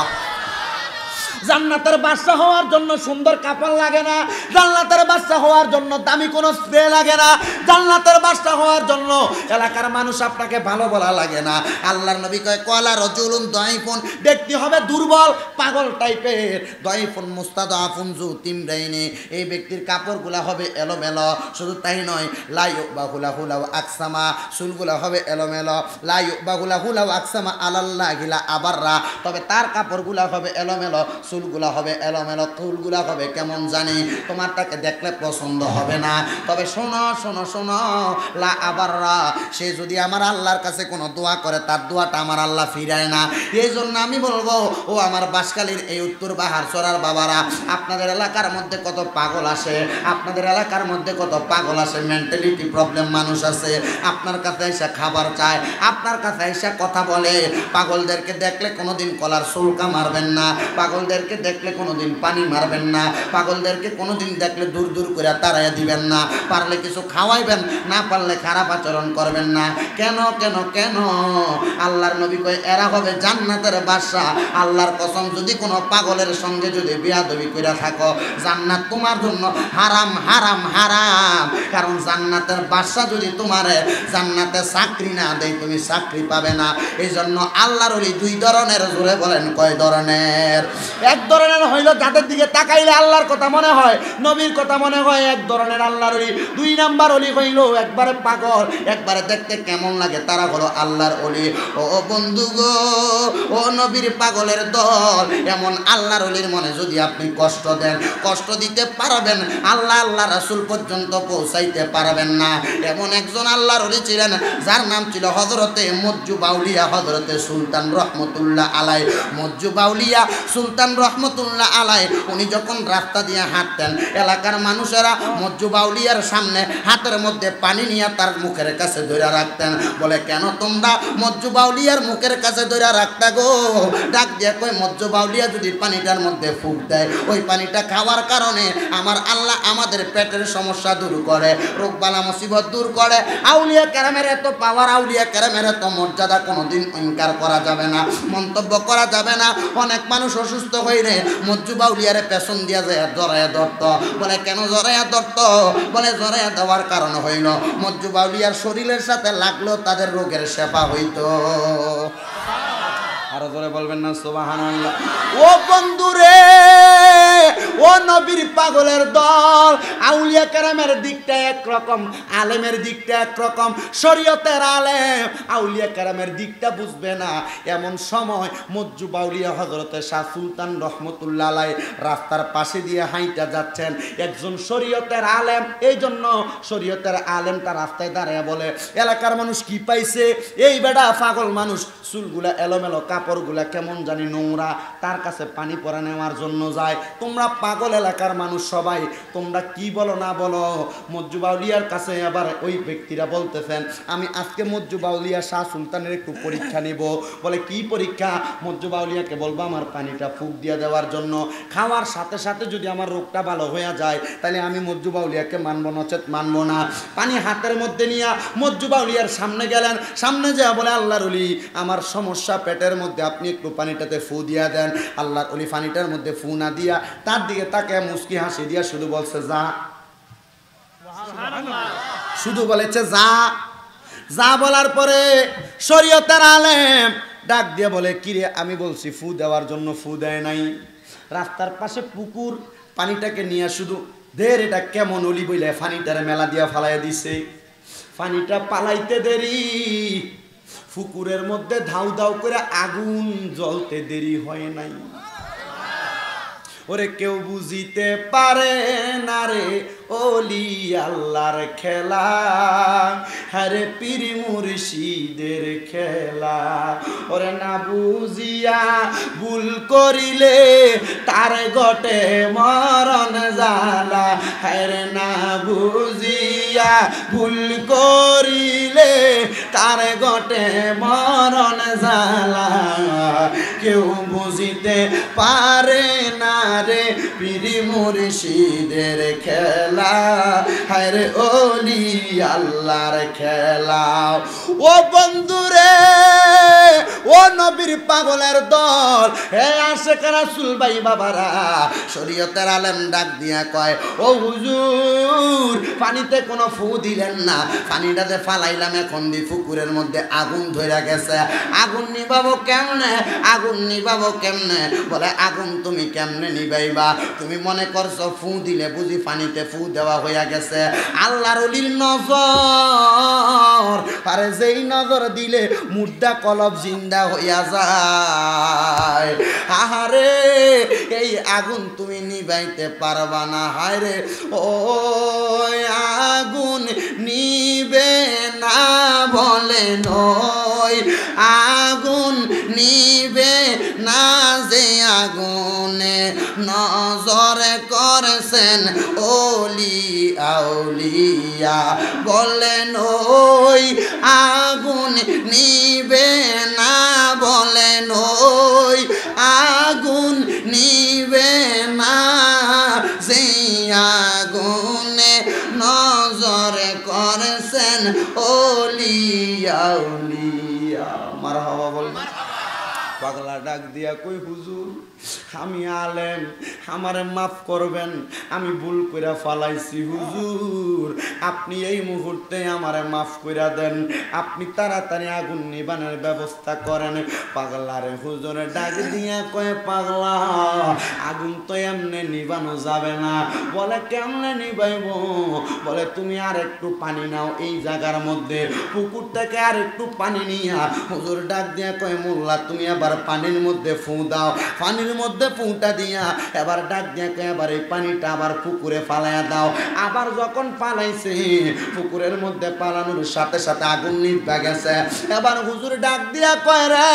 S1: জান্নাতের বাদশা হওয়ার জন্য সুন্দর কাপড় লাগে না, জান্নাতের বাদশা হওয়ার জন্য দামি কোনো স্প্রে লাগে না, জান্নাতের বাদশা হওয়ার জন্য এলাকার মানুষ আপনাকে ভালো বলা লাগে না। আল্লাহর নবী কয় কলা রাজুলুন দাইফুন, ব্যক্তি হবে দুর্বল পাগল টাইপের, দাইফুন মুস্তাদাফুন যু তিমরাইনি, এই ব্যক্তির কাপড়গুলা হবে এলোমেলো, শুধু তাই নয় লা ইউবাহু লাহু লাউ আকসামা, চুলগুলা হবে এলোমেলো, লা ইউবাহু লাহু লাউ আকসামা আলাল্লাহি লা আবাররা, তবে তার কাপড়গুলা হবে এলোমেলো, চুলগুলা হবে এলোমেলো, চুলগুলা হবে কেমন জানি, তোমার তাকে দেখলে পছন্দ হবে না। তবে শোনো শোনো শোনো লা আবাররা, সে যদি আমার আল্লাহর কাছে কোনো দোয়া করে তার দোয়াটা আমার আল্লাহ ফিরায় না। এই জন্য আমি বলবো ও আমার বাঁশখালীর এই উত্তর বাহারচরার বাবারা, আপনাদের এলাকার মধ্যে কত পাগল আসে, আপনাদের এলাকার মধ্যে কত পাগল আসে, মেন্টালিটি প্রবলেম মানুষ আছে, আপনার কাছে এসে খাবার চায়, আপনার কাছে এসে কথা বলে, পাগলদেরকে দেখলে কোনোদিন কলার সুলকা মারবেন না, পাগলদেরকে দেখলে কোনোদিন পানি মারবেন না, পাগলদেরকে কোনোদিন দেখলে দূর দূর করে তাড়াইয়া দিবেন না, পারলে কিছু খাওয়াইবেন, না পারলে খারাপ আচরণ করবেন না। কেন কেন কেন? আল্লাহর নবী কয় এরা হবে জান্নাতের বাদশা। আল্লাহর কসম, যদি কোনো পাগলের সঙ্গে যদি বিয়াদবি করে থাকো, জান্নাত তোমার জন্য হারাম হারাম হারাম। কারণ জান্নাতের বাদশা যদি তোমারে জান্নাতে চাকরি না দেয়, তুমি চাকরি পাবে না। এই জন্য আল্লাহর ওলি দুই ধরনের, জোরে বলেন কয় ধরনের? এক ধরনের হইল যাদের দিকে তাকাইলে আল্লাহর কথা মনে হয়, নবীর কথা মনে হয়, এক ধরনের আল্লাহর ওলি। দুই নাম্বার ওলি হইল একবারে পাগল, একবারে দেখতে কেমন লাগে, তারা হলো আল্লাহর ওলি। ও বন্ধু গো, ও নবীর পাগলের দল, এমন আল্লাহর ওলির মনে যদি আপনি কষ্ট দেন, কষ্ট দিতে পারবেন, আল্লাহ আল্লাহ রাসূল পর্যন্ত পৌঁছাইতে পারবেন না। এমন একজন আল্লাহর ওলি ছিলেন, যার নাম ছিল হযরতে মজ্জু বাউলিয়া, হযরতে সুলতান রহমতুল্লাহ আলাই। মজ্জু বাউলিয়া সুলতান রহমতুল্লাহ আলাই, উনি যখন রাস্তা দিয়ে হাঁটতেন, এলাকার মানুষেরা মজ্জু বাউলিয়ার সামনে হাতের মধ্যে পানি নিয়ে তার মুখের কাছে ধরে রাখতেন। বলে কেন তোমরা মজ্জু বাউলিয়ার মুখের কাছে ধরে রাখতা গো? ডাক দিয়ে কই মজ্জু বাউলিয়া যদি পানিটার মধ্যে ফুঁক দেয়, ওই পানিটা খাওয়ার কারণে আমার আল্লাহ আমাদের পেটের সমস্যা দূর করে, রোগবালা মুসিবত দূর করে। আউলিয়া কেরামের এত পাওয়ার, আউলিয়া কেরামের এত মর্যাদা কোনোদিন ইনকার করা যাবে না, মন্তব্য করা যাবে না। অনেক মানুষ অসুস্থ হইলে মজ্জু বাউলিয়ারে পেছন দিয়া যায় জড়াইয়া ধরত। বলে কেন জড়াইয়া ধরত? বলে জড়াইয়া দেওয়ার কারণ হইল মজ্জু বাউলিয়ার শরীরের সাথে লাগলেও তাদের রোগের শেফা হইত। আরো জোরে বলবেন না সুবহানাল্লাহ? ও বন্ধু রে, ও নবীর পাগলের দল, আউলিয়া কেরামের দিকটা একরকম, আলেমের দিকটা একরকম, শরীয়তের আলেম আউলিয়া কেরামের দিকটা বুঝবে না। এমন সময় মজ্জু বাউলিয়া হযরতে শাহ সুলতান রহমতুল্লাহ আলাই রাস্তার পাশে দিয়ে হাইটা যাচ্ছেন, একজন শরীয়তের আলেম। এই জন্য শরীয়তের আলেমটা রাস্তায় দাঁড়ায় বলে, এলাকার মানুষ কি পাইছে, এই বেটা পাগল মানুষ, চুলগুলা এলোমেলো, কাপড়গুলা কেমন জানি নোংরা, তার কাছে পানি পরা নেওয়ার জন্য যায়। তোমরা পাগল এলাকার মানুষ সবাই, তোমরা কি বলো না বলো। মজ্জু বাউলিয়ার কাছে আবার ওই ব্যক্তিরা বলতেছেন, আমি আজকে মজ্জু বাউলিয়া শাহ সুলতানের একটু পরীক্ষা নিব। বলে কি পরীক্ষা? মজ্জু বাউলিয়াকে বলবো আমার পানিটা ফুঁক দিয়ে দেওয়ার জন্য, খাওয়ার সাথে সাথে যদি আমার রোগটা ভালো হয়ে যায়, তাহলে আমি মজ্জু বাউলিয়াকে মানবো, নচেত মানবো না। পানি হাতের মধ্যে নিয়ে মজ্জু বাউলিয়ার সামনে গেলেন, সামনে যা বলে আল্লাহর ওলি আমার সমস্যা পেটের মধ্যে, আপনি একটু পানিটাতে ফু দিয়া দেন। আল্লাহর ওলি পানিটার মধ্যে ফু না দিয়া তার দিকে তাকে মুস্কি হাসি দিয়া শুধু বলছে যা, শুধু বলেছে যা। যা বলার পরে শরীয়তের আলেম ডাক দিয়ে বলে, কিরে আমি বলছি ফু দেওয়ার জন্য, ফু দেয় নাই। রাস্তার পাশে পুকুর, পানিটাকে নিয়ে শুধু দের, এটা কেমন অলি বইলে পানিটারে মেলা দিয়া ফালাইয়া দিছে। পানিটা পালাইতে দেরি, পুকুরের মধ্যে ধাউ ধাউ করে আগুন জ্বলতে দেরি হয় নাই। ওরে কেউ বুঝিতে পারে না রে ওলি আল্লাহর খেলা, হরে পীর মুর্শিদের খেলা। ওরে না বুঝিয়া ভুল করিলে তার ঘটে মরণ জ্বালা, হরে না বুঝিয়া ভুল করিলে তার ঘটে মরণ জ্বালা। কেউ বুঝিতে পারে না রে পীর মুর্শিদের খেলা, হায়রে ওলি আল্লাহর খেলা। ও বন্ধুরে, ও নবীর পাগলের দল, হে আশিক রাসূল ভাই বাবারা, শরীয়তের আলেম ডাক দিয়া কয়, ও হুজুর পানিতে কোনো ফু দিলেন না, পানিটাতে ফালাইলাম, এখন দি পুকুরের মধ্যে আগুন ধরে গেছে, আগুন নিবাবো কেমনে, আগুন নিবাবো কেমনে? বলে আগুন তুমি কেমনে নিবাইবা? তুমি মনে করছো ফু দিলে বুঝি পানিতে ফু দেওয়া হইয়া গেছে? আল্লাহর ওলির নজর, আরে যেই নজর দিলে মুর্দা কলব জিন্দা হইয়া যায়। আহারে এই আগুন তুমি নিবাইতে পারবা না। হায় রে ও আগুন নিবে না বলে নয়, আগুন নিবে না যে আগুনে নজর করেছেন ওলি আউলিয়া, বলেন ওই আগুন নিবে না, বলেন ওই আগুন নিবে না যে আগুনে নজর করেছেন ওলি আউলিয়া। মারহাবা বল। পাগলা ডাক দিয়া কই, হুজুর আমি আলেম, আমারে মাফ করবেন, আমি ভুল কইরা ফালাইছি হুজুর, আপনি এই মুহূর্তে আমারে মাফ কইরা দেন, আপনি তাড়াতাড়ি আগুন নিবানের ব্যবস্থা করেন। পাগলারে হুজুরে ডাক দিয়া কয়, পাগলা আগুন তো এমনি নিবানো যাবে না। বলে কেমনে নিবাইব? বলে তুমি আর একটু পানি নাও এই জায়গার মধ্যে, পুকুর থেকে আর একটু পানি নিয়া। হুজুর ডাক দিয়া কয়, মোল্লা তুমি আবার পানির মধ্যে ফু দাও। পানির মধ্যে ফুটা দিয়া এবার ডাক দিয়া কয়, এবার এই পানিটা আবার পুকুরে ফালাইয়া দাও। আবার যখন পালাইছে পুকুরের মধ্যে পালানোর সাথে সাথে আগুন নিভা গেছে। এবার হুজুর ডাক দিয়া কয়, রে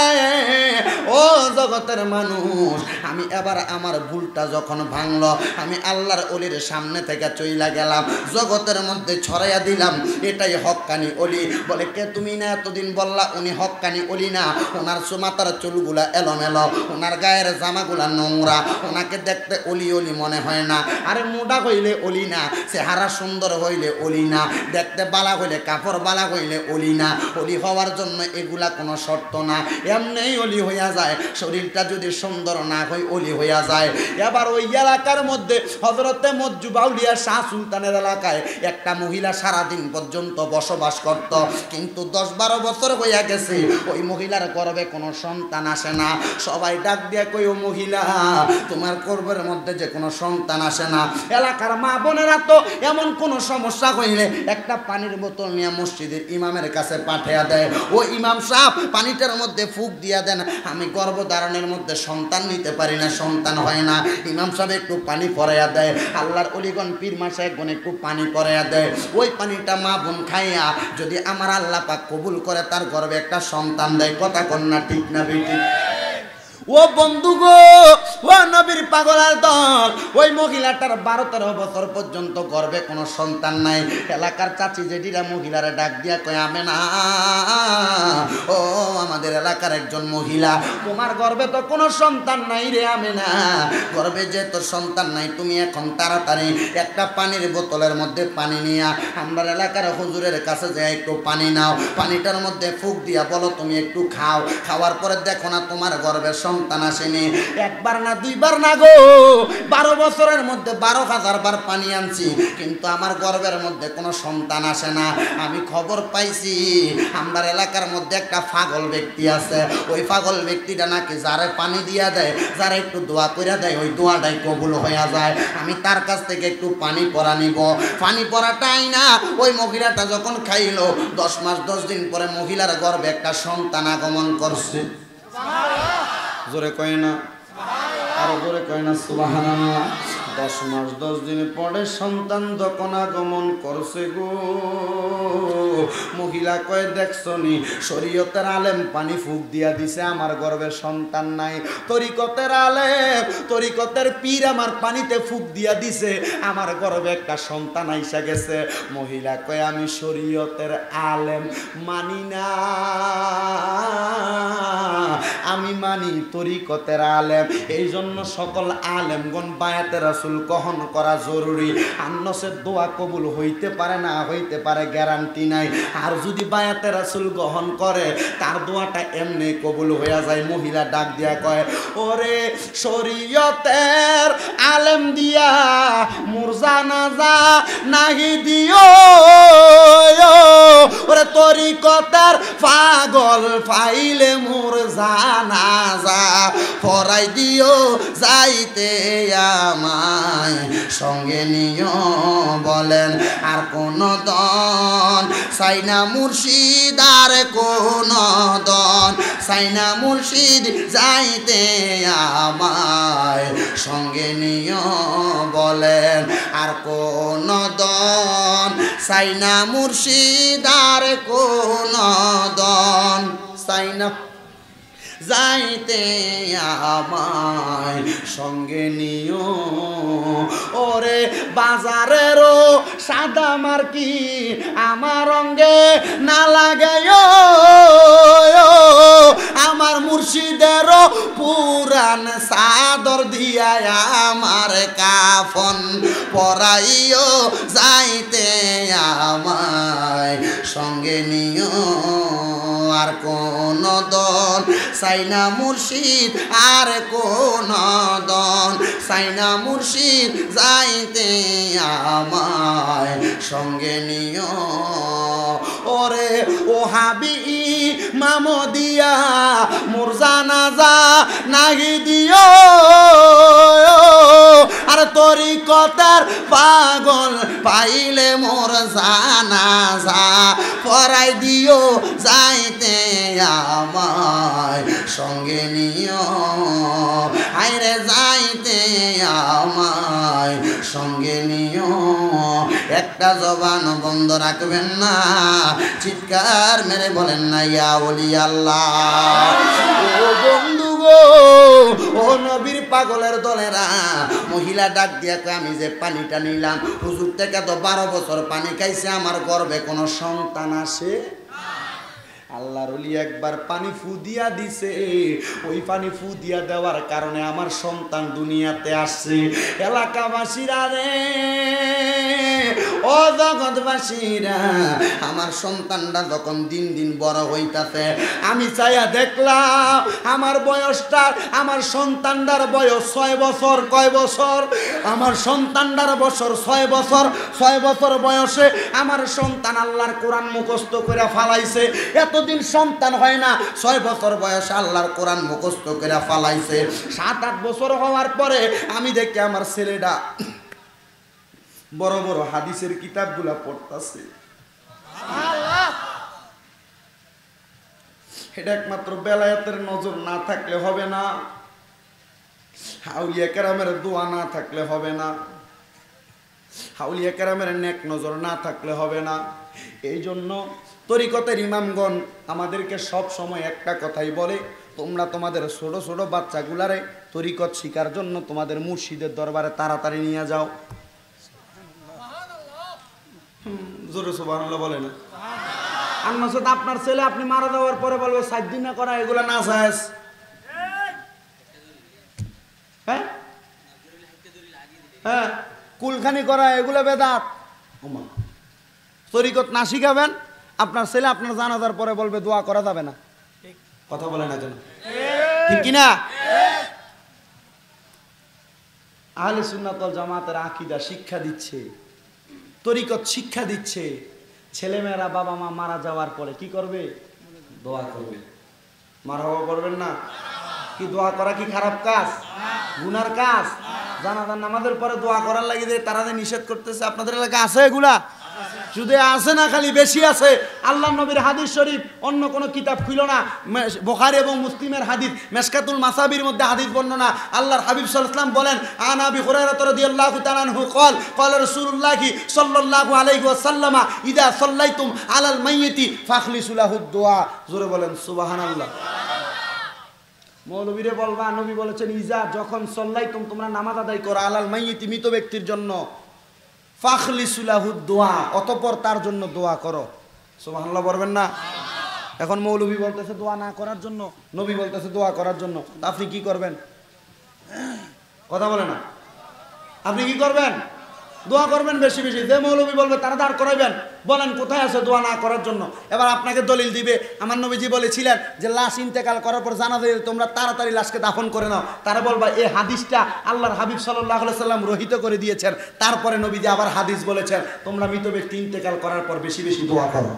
S1: ও জগতের মানুষ, আমি এবার আমার ভুলটা যখন ভাঙলো, আমি আল্লাহর ওলির সামনে থেকে চইলা গেলাম, জগতের মধ্যে ছড়াইয়া দিলাম এটাই হক্কানি ওলি। বলে কে তুমি না এতদিন বললা উনি হক্কানি ওলি না? ওনার মাথার চুলগুলা এলোমেলো, ওনার গায়ের জামাগুলা নোংরা, ওনাকে দেখতে অলি অলি মনে হয় না। আরে মোটা হইলে অলি না, চেহারা সুন্দর হইলে অলি না, দেখতে বালা হইলে, কাপড় বালা হইলে অলি না। অলি হওয়ার জন্য এগুলা কোনো শর্ত না, এমনিই অলি হইয়া যায়। শরীরটা যদি সুন্দর না হয় অলি হইয়া যায়। এবার ওই এলাকার মধ্যে হযরতে মজ্জুব আউলিয়া শাহ সুলতানের এলাকায় একটা মহিলা সারাদিন পর্যন্ত বসবাস করত, কিন্তু 10-12 বছর হইয়া গেছে ওই মহিলার গর্ভে কোনো সন্তান আসে না। সবাই ডাক দিয়া কই, ও মহিলা তোমার গর্ভের মধ্যে যে কোনো সন্তান আসে না। এলাকার মা বোনেরা তো এমন কোনো সমস্যা হইলে একটা পানির বোতল নিয়ে মসজিদের ইমামের কাছে পাঠিয়ে দেয়, ও ইমাম সাহেব পানিটার মধ্যে ফুক দিয়া দেন, আমি গর্ভধারণের মধ্যে সন্তান নিতে পারি না, সন্তান হয় না। ইমাম সাহেব একটু পানি পরাইয়া দেয়, আল্লাহর অলিগণ পীর মাশায়েখগণ একটু পানি পরাইয়া দেয়। ওই পানিটা মা বোন খাইয়া যদি আমার আল্লাহ পাক কবুল করে তার গর্ভে একটা সন্তান দেয়। কথা কন্যা ঠিক না বেটি? ও বন্ধু গো, ও নবীর পাগলার দল, ওই মহিলাটার 12-13 বছর পর্যন্ত গর্ভে কোনো সন্তান নাই। এলাকার চাচি জেঠিরা মহিলারে ডাক দিয়া কয়, আমেনা ও আমাদের এলাকার একজন মহিলা, তোমার গর্ভে তো কোনো সন্তান নাই রে আমেনা, গর্ভে যে তোর সন্তান নাই, তুমি এখন তাড়াতাড়ি একটা পানির বোতলের মধ্যে পানি নিয়া আমরা এলাকার হুজুরের কাছে যে একটু পানি নাও, পানিটার মধ্যে ফুক দিয়া বলো তুমি একটু খাও, খাওয়ার পরে দেখো না তোমার গর্ভে সন্তান আসেনি। একবার না দুইবার না গো, 12 বছরের মধ্যে 12,000 বার পানি আনছি, কিন্তু আমার গর্ভের মধ্যে কোনো সন্তান আসে না। আমি খবর পাইছি আমার এলাকার মধ্যে একটা পাগল ব্যক্তি আছে, ওই পাগল ব্যক্তিটা নাকি যারে পানি দিয়া দেয়, যারা একটু দোয়া করে দেয়, ওই দোয়াটাই কবুল হইয়া যায়। আমি তার কাছ থেকে একটু পানি পরা নিব। পানি পরাটাই না, ওই মহিলাটা যখন খাইলো 10 মাস 10 দিন পরে মহিলার গর্ভে একটা সন্তান আগমন করছে। জোরে কয় না? আরো জোরে কয় না সুবহানাল্লাহ। 10 মাস 10 দিন পরে সন্তান যখন আগমন করছে গো, মহিলা কয় দেখছো নি শরীয়তের আলেম পানি ফুক দিয়া দিছে, আমার গর্ভে সন্তান নাই। তরিকতের আলেম, তরিকতের পীর আমার পানিতে ফুক দিয়া দিছে, আমার গর্ভে একটা সন্তান আইসা গেছে। মহিলা কয় আমি শরীয়তের আলেম মানি না, আমি মানি তরিকতের আলেম। এই জন্য সকল আলেমগণ বায়াতে রাসূল গ্রহণ করা জরুরি। আন্নসের দোয়া কবুল হইতে পারে না হইতে পারে গ্যারান্টি নাই, আর যদি বায়াতে রাসূল গ্রহণ করে তার দোয়াটা এমনি কবুল হইয়া যায়। মহিলা ডাক দিয়া কয় ওরে শরীয়তের আলেম দিয়া মোর জানাজা নাহি দিও, ওরে তরিকতের পাগল পাইলে মোর জানাজা পড়াই দিও, যাইতে আমায় সঙ্গে নিও বলেন। আর কোন দন সাইনা মুর্শিদ, আর কোন দন সাইনা মুর্শিদ, যাইতে আমায় সঙ্গে নিও বলেন। আর কোন দন সাইনা মুর্শিদ, আর কোন দন সাইনা যাইতে আমায় সঙ্গে নিও। ওরে বাজারেরও সাদা মার্কি আমার রঙ্গে না লাগাইও, আমার মুর্শিদেরও পুরান চাদর দিয়া আমার কাফন পরাইও, যাইতে আমায় সঙ্গে নিও। আর কোন দন সাইনা মুর্শিদ, আর কোন দন সাইনা মুর্শিদ, যাইতে আমায় সঙ্গে নিও। ওরে ও হাবি মামদিয়া মোর জানাজা নাহি দিও, আর তরিকতের পাগল পাইলে মোর জানাজা পড়াই দিও, যাইতে আমায় সঙ্গে নিও। আইরে যাইতে আমায় সঙ্গে নিও। একটা জবান বন্ধ রাখবেন না, চিৎকার মেরে বলেন না ইয়া ওলি আল্লাহ। ও বন্ধু গো, ও নবীর পাগলের দলেরা, মহিলা ডাক দিয়া কয় আমি যে পানিটা নিলাম, হুজুর থেকে তো 12 বছর পানি খাইছে, আমার গর্ভে কোনো সন্তান আসে। আল্লাহর ওলি একবার পানি ফু দিয়া দিছে, ওই পানি ফু দিয়া দেওয়ার কারণে আমার সন্তান দুনিয়াতে আসছে। এলাকাবাসীরা রে, ও জগৎবাসীরা, আমার সন্তানটা যখন দিন দিন বড় হইতাছে, আমি চাইয়া দেখলাম আমার বয়সটা, আমার সন্তানটার বয়স 6 বছর। কয় বছর? আমার সন্তানটার বছর 6 বছর। 6 বছর বয়সে আমার সন্তান আল্লাহর কোরআন মুখস্থ করে ফালাইছে। এতদিন সন্তান হয় না, 6 বছর বয়সে আল্লাহর কোরআন মুখস্থ করে ফালাইছে। 7-8 বছর হওয়ার পরে আমি দেখি আমার ছেলেটা বড় বড় হাদিসের কিতাবগুলা পড়তাছে। এটা একমাত্র বেলায়েতের নজর না থাকলে হবে না, আউলিয়া কেরামের দোয়া না থাকলে হবে না, আউলিয়া কেরামের নেক নজর না থাকলে হবে না। এই জন্য তরিকতের ইমামগণ আমাদেরকে সব সময় একটা কথাই বলে, তোমরা তোমাদের ছোট ছোট বাচ্চাগুলারে তরিকত শিকার জন্য তোমাদের মুর্শিদের দরবারে তাড়াতাড়ি নিয়ে যাও। জোরে সুবহানাল্লাহ বলে না। আর নচেত আপনার ছেলে আপনি মারা যাওয়ার পরে বলবে 7 দিন না করা, এগুলা না জায়েজ। হ্যাঁ হ্যাঁ, কুলখানি করা এগুলা বেদাত। তরিকত না শিখাবেন, আপনার ছেলে আপনার জানাজার পরে বলবে দোয়া করা যাবে না। কথা বলে না কেন? ঠিক কিনা? আহলে সুন্নাত ওয়াল জামাতের আকীদা শিক্ষা দিচ্ছে, তরিকত শিক্ষা দিচ্ছে। ছেলেমেয়েরা বাবা মা মারা যাওয়ার পরে কি করবে? দোয়া করবে। মারহাবা করবেন না? কি দোয়া করা কি খারাপ কাজ? গুনার কাজ? জানাজার নামাজের পরে দোয়া করার লাগি যে তারা যে নিষেধ করতেছে, আপনাদের এলাকায় আছে এগুলা? শুধু আছে না, খালি বেশি আছে। আল্লাহ নবীর হাদিস শরীফ অন্য কোনো কিতাব খুলো না, বুখারী এবং মুসলিমের হাদিস, মিশকাতুল মাসাবির মধ্যে হাদিস বর্ণনা। আল্লাহর হাবিব সাল্লাল্লাহু আলাইহি ওয়াসাল্লাম বলেন, আন আবি হুরায়রা রাদিয়াল্লাহু তাআলা আনহু قال قال রাসূলুল্লাহ সাল্লাল্লাহু আলাইহি ওয়াসাল্লাম ইদা সাল্লাইতুম আলাল মাইয়িতি ফাখলিসু লাহুদ দুআ। জোরে বলেন সুবহানাল্লাহ। মৌলবীরে বলবা, নবী বলেছেন ইজা, যখন সাল্লাইতুম, তোমরা নামাজ আদায় করো, আলাল মাইয়িতি, মৃত ব্যক্তির জন্য, ফাখলিসু লাহুদ দুআ, অতঃপর তার জন্য দোয়া করো। সুবহানাল্লাহ বলবেন না? এখন মৌলবী বলতেছে দোয়া না করার জন্য, নবী বলতেছে দোয়া করার জন্য। আপনি কি করবেন? কথা বলে না। আপনি কি করবেন? দোয়া করবেন বেশি বেশি। যে মৌলবী বলবে তারা দাঁড় করাইবেন, বলেন কোথায় আছে দোয়া না করার জন্য। এবার আপনাকে দলিল দিবে, আমার নবীজি বলেছিলেন যে লাশ ইন্তেকাল করার পর জানাজা দিলে তোমরা তাড়াতাড়ি লাশকে দাফন করে নাও। তারা বলবা এই হাদিসটা আল্লাহর হাবিব সাল্লাল্লাহু আলাইহি সাল্লাম রহিত করে দিয়েছেন। তারপরে নবীজি আবার হাদিস বলেছেন তোমরা মৃত ব্যক্তি ইন্তেকাল করার পর বেশি বেশি দোয়া করো।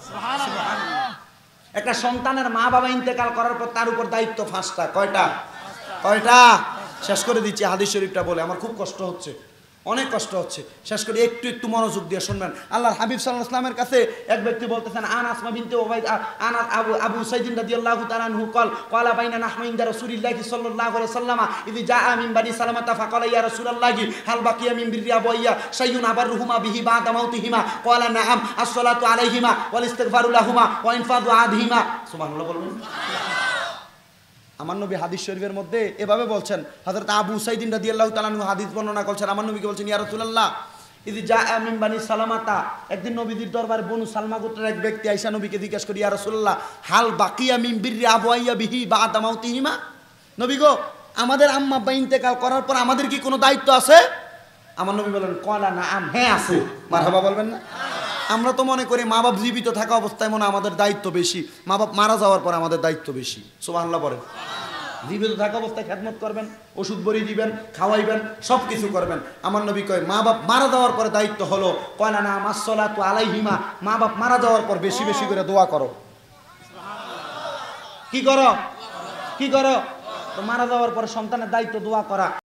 S1: একটা সন্তানের মা বাবা ইন্তেকাল করার পর তার উপর দায়িত্ব 5টা। কয়টা? শেষ করে দিচ্ছি হাদিস শরীফটা বলে, আমার খুব কষ্ট হচ্ছে, অনেক কষ্ট হচ্ছে। শেষ করে একটু মনোযোগ দিয়ে শুনবেন। আল্লাহর হাবিব সাল্লাল্লাহু আলাইহি ওয়াসাল্লামের কাছে এক ব্যক্তি বলতেছেন, আন আসমা বিনতে উবাইদ আনা আবু সাইদ রাদিয়াল্লাহু তাআলা আনহু ক্বালা বাইনা নাহনু ইনদা রাসূলিল্লাহি সাল্লাল্লাহু আলাইহি ওয়াসাল্লাম ইয জাআ মিন বানি সালামাতা ফাকালা ইয়া রাসূলুল্লাহি হাল বাকিয়া মিন বিররি আবওয়াইয়া শাইউন আবাররুহুমা বিহি বা'দা মাউতিহিমা ক্বালা নাআম আস-সালাতু আলাইহিমা ওয়াল ইস্তিগফারু লাহুমা ওয়া ইনফাদু আদহিমা। সুবহানাল্লাহ বলবেন। আমার নবী হাদিস শরীফের মধ্যে এভাবে বলছেন, হযরত আবু সাইদ রাদিয়াল্লাহু তাআলা আনহু হাদিস বর্ণনা করছেন, আমার নবীকে বলছেন ইয়া রাসূলুল্লাহ ইয জাআ মিন বানি সালামাতা, একদিন নবীজির দরবারে বনু সালমা গোত্রের এক ব্যক্তি আয়েশা নবীকে জিজ্ঞাসা করি, ইয়া রাসূলুল্লাহ হাল বাকিয়া মিন বিররি আবওয়াইয়া বিহি বা'দা মাউতিহিমা, নবী গো আমাদের আম্মা আব্বা ইন্তেকাল করার পর আমাদের কি কোনো দায়িত্ব আছে? আমার নবী বলেন ক্বালা নাআম, হ্যাঁ আছে। মারহাবা বলবেন না? আমরা তো মনে করি মা বাপ জীবিত থাকা অবস্থায় মনে আমাদের দায়িত্ব বেশি, মা বাপ মারা যাওয়ার পর আমাদের দায়িত্ব বেশি। সুবহানাল্লাহ বলেন। জীবিত থাকা অবস্থায় খেদমত করবেন, ওষুধ বড়ি দিবেন, খাওয়াইবেন, সব কিছু করবেন। আমার নবী কয় মা বাপ মারা যাওয়ার পরে দায়িত্ব হলো কয়না না মাসসালাতু আলাইহিমা, মা বাপ মারা যাওয়ার পর বেশি বেশি করে দোয়া করো। কি করো? তো মারা যাওয়ার পরে সন্তানের দায়িত্ব দোয়া করা।